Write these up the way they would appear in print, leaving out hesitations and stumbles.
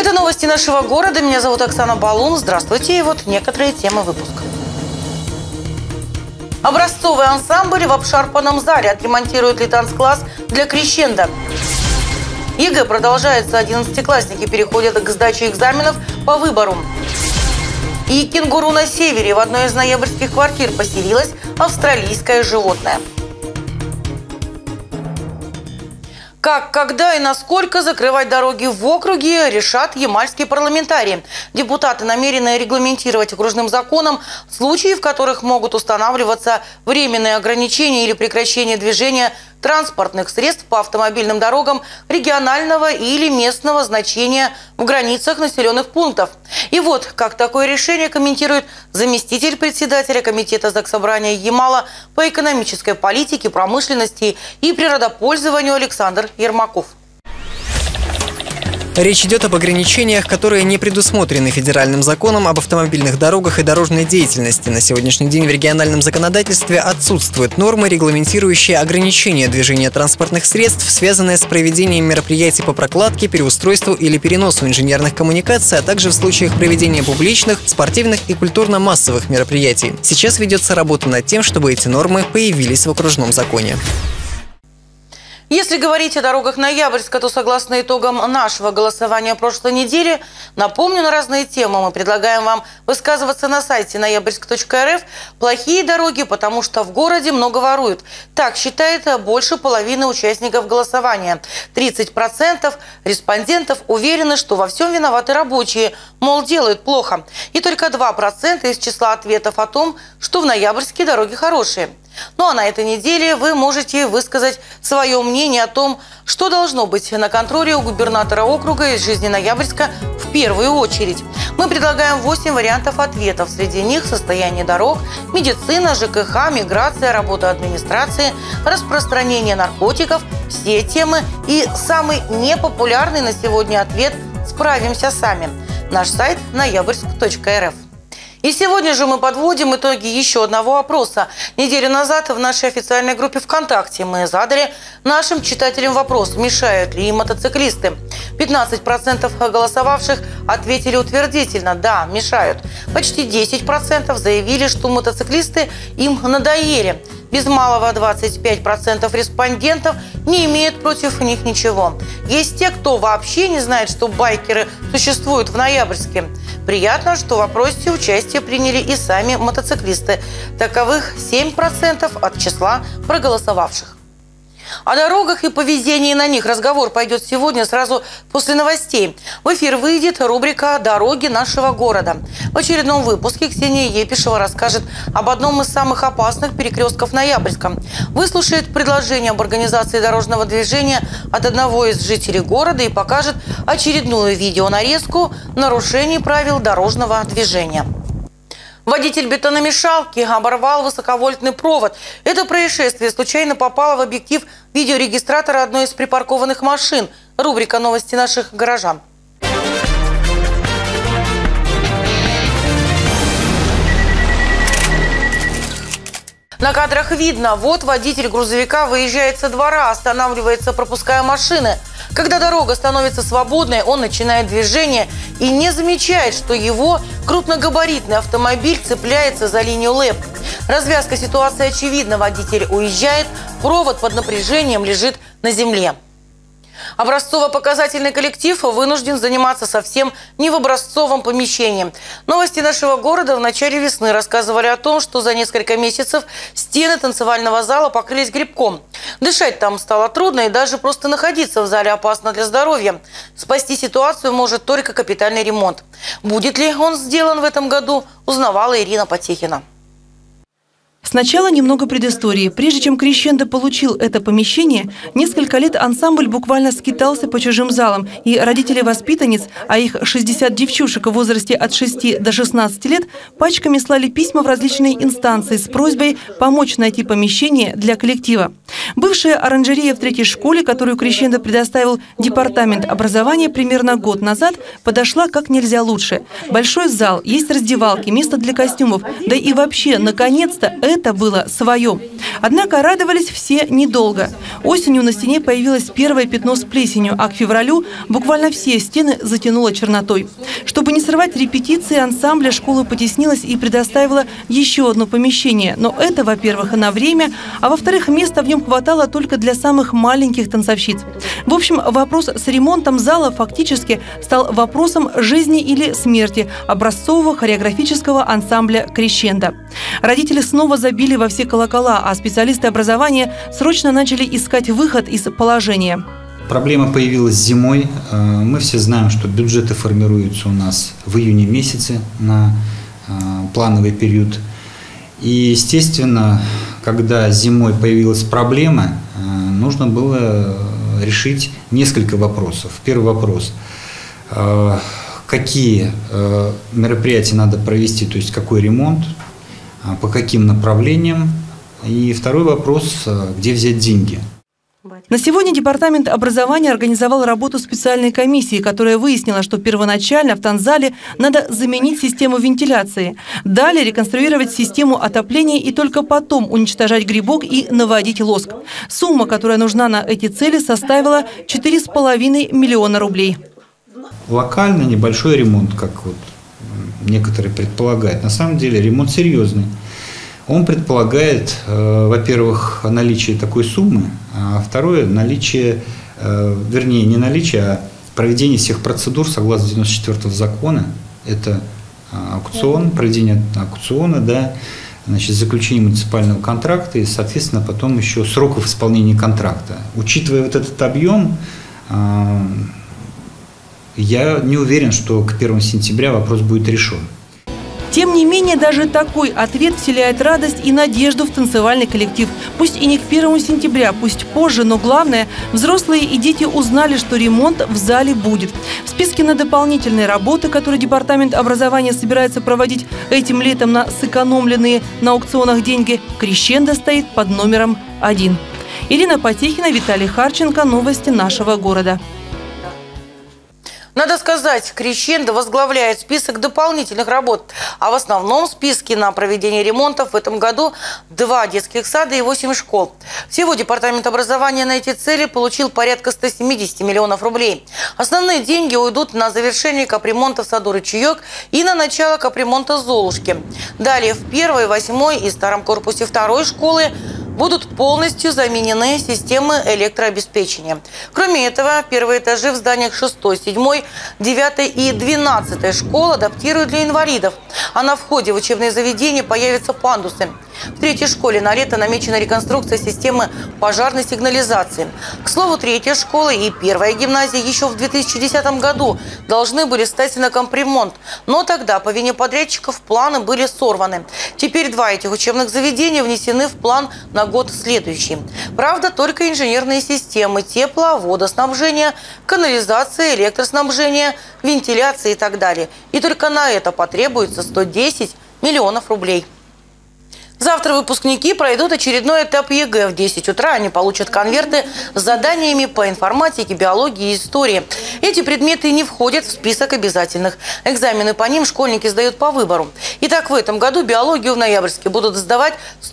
Это новости нашего города. Меня зовут Оксана Балун. Здравствуйте. И вот некоторые темы выпуска. Образцовый ансамбль в обшарпанном зале. Отремонтируют ли танцкласс для крещендо. ЕГЭ продолжается. 11-классники переходят к сдаче экзаменов по выбору. И кенгуру на севере. В одной из ноябрьских квартир поселилось австралийское животное. Как, когда и насколько закрывать дороги в округе, решат ямальские парламентарии. Депутаты намерены регламентировать окружным законом случаи, в которых могут устанавливаться временные ограничения или прекращение движения транспортных средств по автомобильным дорогам регионального или местного значения в границах населенных пунктов. И вот, как такое решение комментирует заместитель председателя комитета Заксобрания Ямала по экономической политике, промышленности и природопользованию Александр Ермаков. Речь идет об ограничениях, которые не предусмотрены федеральным законом об автомобильных дорогах и дорожной деятельности. На сегодняшний день в региональном законодательстве отсутствуют нормы, регламентирующие ограничения движения транспортных средств, связанные с проведением мероприятий по прокладке, переустройству или переносу инженерных коммуникаций, а также в случаях проведения публичных, спортивных и культурно-массовых мероприятий. Сейчас ведется работа над тем, чтобы эти нормы появились в окружном законе. Если говорить о дорогах Ноябрьска, то согласно итогам нашего голосования прошлой недели, напомню, на разные темы мы предлагаем вам высказываться на сайте ноябрьск.рф. Плохие дороги, потому что в городе много воруют. Так считает больше половины участников голосования. 30% респондентов уверены, что во всем виноваты рабочие, мол, делают плохо. И только 2% из числа ответов о том, что в Ноябрьске дороги хорошие. Ну а на этой неделе вы можете высказать свое мнение о том, что должно быть на контроле у губернатора округа из жизни Ноябрьска в первую очередь. Мы предлагаем 8 вариантов ответов. Среди них состояние дорог, медицина, ЖКХ, миграция, работа администрации, распространение наркотиков, все темы и самый непопулярный на сегодня ответ «Справимся сами». Наш сайт ноябрьск.рф. И сегодня же мы подводим итоги еще одного опроса. Неделю назад в нашей официальной группе ВКонтакте мы задали нашим читателям вопрос, мешают ли им мотоциклисты. 15% голосовавших ответили утвердительно, да, мешают. Почти 10% заявили, что мотоциклисты им надоели. Без малого 25% респондентов не имеют против них ничего. Есть те, кто вообще не знает, что байкеры существуют в Ноябрьске. Приятно, что в опросе участие приняли и сами мотоциклисты. Таковых 7% от числа проголосовавших. О дорогах и поведении на них разговор пойдет сегодня сразу после новостей. В эфир выйдет рубрика «Дороги нашего города». В очередном выпуске Ксения Епишева расскажет об одном из самых опасных перекрестков Ноябрьска. Выслушает предложение об организации дорожного движения от одного из жителей города и покажет очередную видеонарезку нарушений правил дорожного движения. Водитель бетономешалки оборвал высоковольтный провод. Это происшествие случайно попало в объектив видеорегистратора одной из припаркованных машин. Рубрика «Новости наших горожан». На кадрах видно, вот водитель грузовика выезжает со двора, останавливается, пропуская машины. Когда дорога становится свободной, он начинает движение и не замечает, что его крупногабаритный автомобиль цепляется за линию ЛЭП. Развязка ситуации очевидна. Водитель уезжает, провод под напряжением лежит на земле. Образцово-показательный коллектив вынужден заниматься совсем не в образцовом помещении. Новости нашего города в начале весны рассказывали о том, что за несколько месяцев стены танцевального зала покрылись грибком. Дышать там стало трудно, и даже просто находиться в зале опасно для здоровья. Спасти ситуацию может только капитальный ремонт. Будет ли он сделан в этом году, узнавала Ирина Потехина. Сначала немного предыстории. Прежде чем крещендо получил это помещение, несколько лет ансамбль буквально скитался по чужим залам, и родители воспитанниц, а их 60 девчушек в возрасте от 6 до 16 лет, пачками слали письма в различные инстанции с просьбой помочь найти помещение для коллектива. Бывшая оранжерея в 3-й школе, которую крещендо предоставил департамент образования примерно год назад, подошла как нельзя лучше. Большой зал, есть раздевалки, место для костюмов, да и вообще, наконец-то, это было свое. Однако радовались все недолго. Осенью на стене появилось первое пятно с плесенью, а к февралю буквально все стены затянуло чернотой. Чтобы не срывать репетиции, ансамбля школы потеснилась и предоставила еще одно помещение. Но это, во-первых, на время, а во-вторых, места в нем хватало только для самых маленьких танцовщиц. В общем, вопрос с ремонтом зала фактически стал вопросом жизни или смерти образцового хореографического ансамбля «Крещендо». Родители снова забили во все колокола, а специалисты образования срочно начали искать выход из положения. Проблема появилась зимой. Мы все знаем, что бюджеты формируются у нас в июне месяце на плановый период. И, естественно, когда зимой появилась проблема, нужно было решить несколько вопросов. Первый вопрос – какие мероприятия надо провести, то есть какой ремонт, по каким направлениям. И второй вопрос – где взять деньги. На сегодня Департамент образования организовал работу специальной комиссии, которая выяснила, что первоначально в танцзале надо заменить систему вентиляции, далее реконструировать систему отопления и только потом уничтожать грибок и наводить лоск. Сумма, которая нужна на эти цели, составила 4,5 миллиона рублей. Локально небольшой ремонт, как вот некоторые предполагают. На самом деле ремонт серьезный. Он предполагает, во-первых, наличие такой суммы, а второе, наличие, вернее, не наличие, а проведение всех процедур согласно 94-го закона. Это аукцион, проведение аукциона, да, значит, заключение муниципального контракта и, соответственно, потом еще сроков исполнения контракта. Учитывая вот этот объем, я не уверен, что к 1 сентября вопрос будет решен. Тем не менее, даже такой ответ вселяет радость и надежду в танцевальный коллектив. Пусть и не к 1 сентября, пусть позже, но главное, взрослые и дети узнали, что ремонт в зале будет. В списке на дополнительные работы, которые Департамент образования собирается проводить этим летом на сэкономленные на аукционах деньги, «Крещендо» стоит под номером 1. Ирина Потехина, Виталий Харченко. Новости нашего города. Надо сказать, «Крещендо» возглавляет список дополнительных работ, а в основном списке на проведение ремонтов в этом году 2 детских сада и 8 школ. Всего Департамент образования на эти цели получил порядка 170 миллионов рублей. Основные деньги уйдут на завершение капремонта в саду «Ручеек» и на начало капремонта «Золушки». Далее в 1-й, 8-й и старом корпусе 2-й школы будут полностью заменены системы электрообеспечения. Кроме этого, первые этажи в зданиях 6-й, 7-й, 9-й и 12-й школ адаптируют для инвалидов, а на входе в учебные заведения появятся пандусы. В 3-й школе на лето намечена реконструкция системы пожарной сигнализации. К слову, 3-я школа и 1-я гимназия еще в 2010 году должны были стать на капремонт, но тогда по вине подрядчиков планы были сорваны. Теперь 2 этих учебных заведения внесены в план на год следующий. Правда, только инженерные системы тепло, водоснабжения, канализация, электроснабжения, вентиляция и так далее. И только на это потребуется 110 миллионов рублей. Завтра выпускники пройдут очередной этап ЕГЭ. В 10 утра они получат конверты с заданиями по информатике, биологии и истории. Эти предметы не входят в список обязательных. Экзамены по ним школьники сдают по выбору. Итак, в этом году биологию в ноябрьске будут сдавать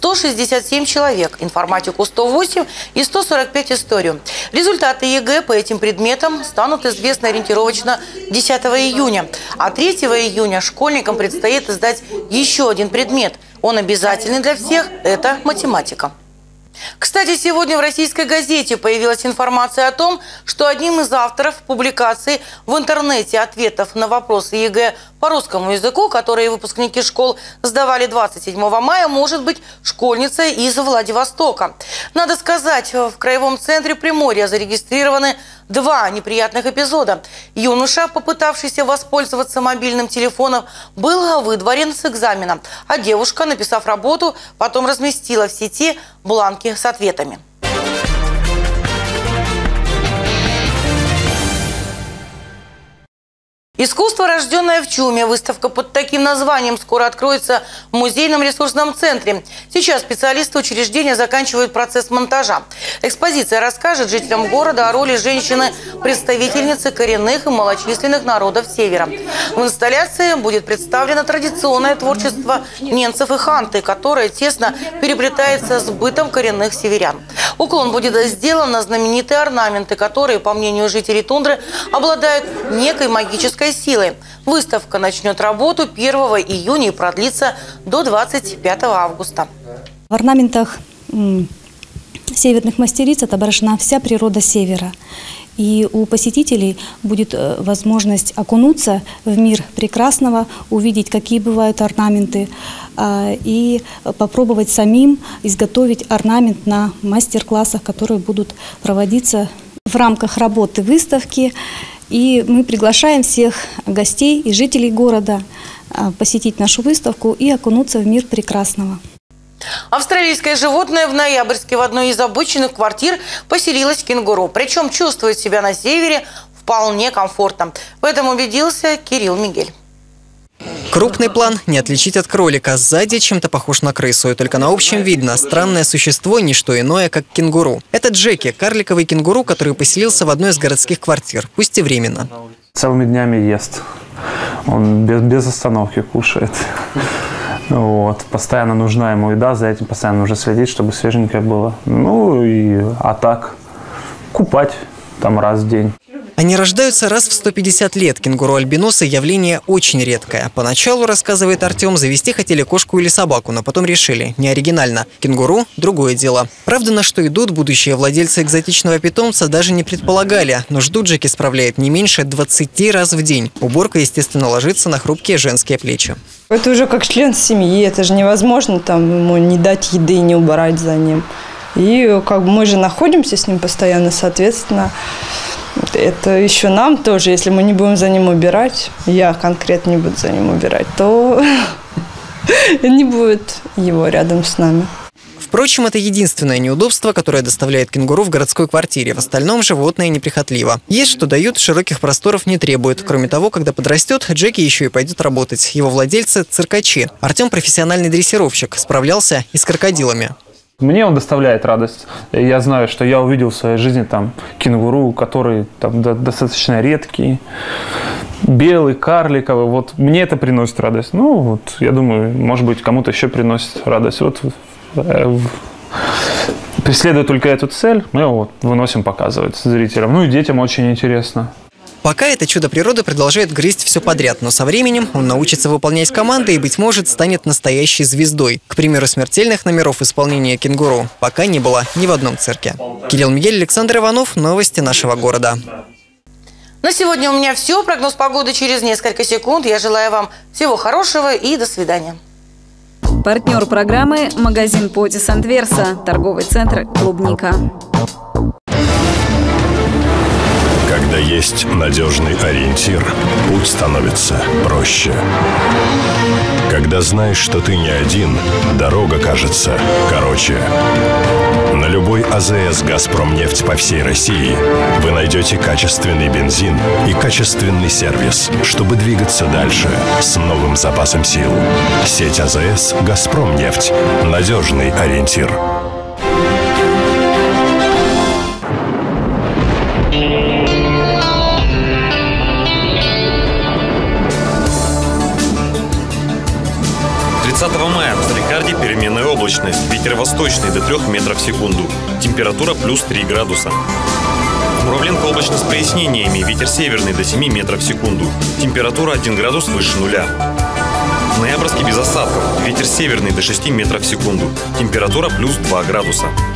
167 человек, информатику 108 и 145 историю. Результаты ЕГЭ по этим предметам станут известны ориентировочно 10 июня. А 3 июня школьникам предстоит сдать еще один предмет. Он обязательный для всех – это математика. Кстати, сегодня в российской газете появилась информация о том, что одним из авторов публикации в интернете ответов на вопросы ЕГЭ по русскому языку, которые выпускники школ сдавали 27 мая, может быть школьница из Владивостока. Надо сказать, в Краевом центре Приморья зарегистрированы 2 неприятных эпизода. Юноша, попытавшийся воспользоваться мобильным телефоном, был выдворен с экзамена, а девушка, написав работу, потом разместила в сети бланки с ответами. Искусство, рожденное в чуме. Выставка под таким названием скоро откроется в музейном ресурсном центре. Сейчас специалисты учреждения заканчивают процесс монтажа. Экспозиция расскажет жителям города о роли женщины-представительницы коренных и малочисленных народов Севера. В инсталляции будет представлено традиционное творчество ненцев и ханты, которое тесно переплетается с бытом коренных северян. Уклон будет сделан на знаменитые орнаменты, которые, по мнению жителей тундры, обладают некой магической силой. Выставка начнет работу 1 июня и продлится до 25 августа. В орнаментах северных мастериц отображена вся природа Севера. И у посетителей будет возможность окунуться в мир прекрасного, увидеть, какие бывают орнаменты, и попробовать самим изготовить орнамент на мастер-классах, которые будут проводиться в рамках работы выставки. И мы приглашаем всех гостей и жителей города посетить нашу выставку и окунуться в мир прекрасного. Австралийское животное в Ноябрьске в одной из обычных квартир поселилась кенгуру. Причем чувствует себя на севере вполне комфортно. В этом убедился Кирилл Мигель. Крупный план не отличить от кролика. Сзади чем-то похож на крысу. И только на общем видно, странное существо не что иное, как кенгуру. Это Джеки, карликовый кенгуру, который поселился в одной из городских квартир, пусть и временно. Целыми днями ест. Он без остановки кушает. Вот. Постоянно нужна ему еда, за этим постоянно нужно следить, чтобы свеженькое было. А так купать там раз в день. Они рождаются раз в 150 лет. Кенгуру-альбиносы – явление очень редкое. Поначалу, рассказывает Артем, завести хотели кошку или собаку, но потом решили – не оригинально. Кенгуру – другое дело. Правда, на что идут, будущие владельцы экзотичного питомца даже не предполагали. Нужду Джеки справляет не меньше 20 раз в день. Уборка, естественно, ложится на хрупкие женские плечи. Это уже как член семьи. Это же невозможно ему не дать еды, не убирать за ним. И мы же находимся с ним постоянно, соответственно. Это еще нам тоже, если мы не будем за ним убирать, я конкретно не буду за ним убирать, то не будет его рядом с нами. Впрочем, это единственное неудобство, которое доставляет кенгуру в городской квартире. В остальном животное неприхотливо. Есть что дают, широких просторов не требует. Кроме того, когда подрастет, Джеки еще и пойдет работать. Его владельцы – циркачи. Артем – профессиональный дрессировщик. Справлялся и с крокодилами. Мне он доставляет радость. Я знаю, что я увидел в своей жизни кенгуру, который достаточно редкий, белый, карликовый. Вот мне это приносит радость. Я думаю, может быть, кому-то еще приносит радость. Преследуя только эту цель, мы его выносим показывать зрителям. И детям очень интересно. Пока это чудо природы продолжает грызть все подряд, но со временем он научится выполнять команды и, быть может, станет настоящей звездой. К примеру, смертельных номеров исполнения кенгуру пока не было ни в одном цирке. Кирилл Мигель, Александр Иванов. Новости нашего города. На сегодня у меня все. Прогноз погоды через несколько секунд. Я желаю вам всего хорошего и до свидания. Партнер программы – магазин Потис Антверса, торговый центр «Клубника». Когда есть надежный ориентир, путь становится проще. Когда знаешь, что ты не один, дорога кажется короче. На любой АЗС «Газпромнефть» по всей России вы найдете качественный бензин и качественный сервис, чтобы двигаться дальше с новым запасом сил. Сеть АЗС «Газпромнефть» – надежный ориентир. Мая в Салехарде переменная облачность, ветер восточный до 3 метров в секунду, температура плюс 3 градуса. В Муравленко облачно с прояснениями, ветер северный до 7 метров в секунду, температура 1 градус выше нуля. В Ноябрьске без осадков, ветер северный до 6 метров в секунду, температура плюс 2 градуса.